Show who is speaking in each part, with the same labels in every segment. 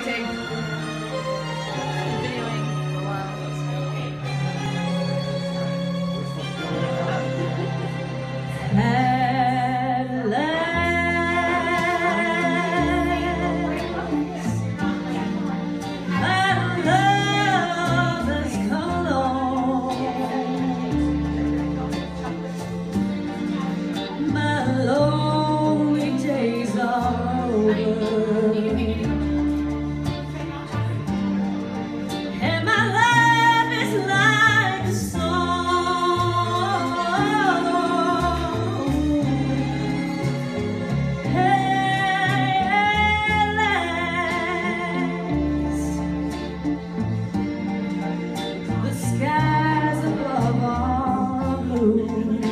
Speaker 1: Cuppiecake. Videoing for a while.
Speaker 2: And my life is like a song. The skies above are blue,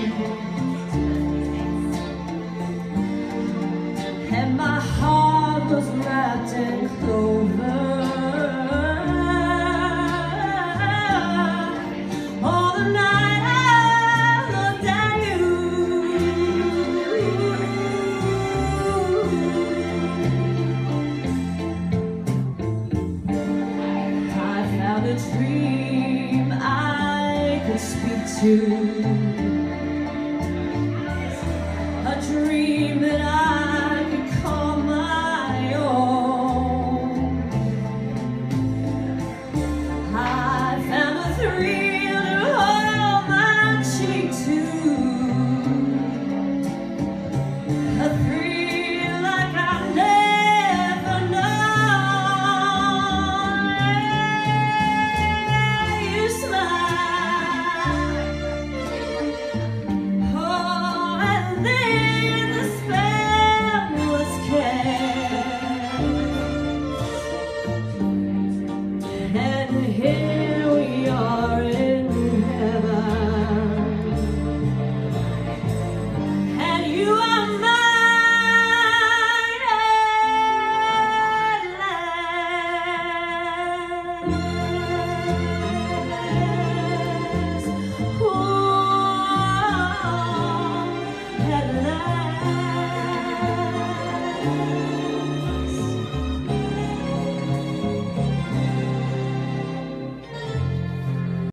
Speaker 2: and my heart was wrapped in clover. All the night I looked at you. I found a dream I could speak to.